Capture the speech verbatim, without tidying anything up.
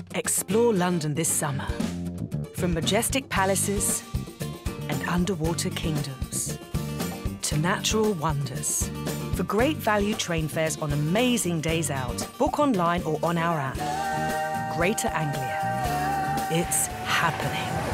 Explore London this summer. From majestic palaces and underwater kingdoms to natural wonders. For great value train fares on amazing days out, book online or on our app. Greater Anglia. It's happening.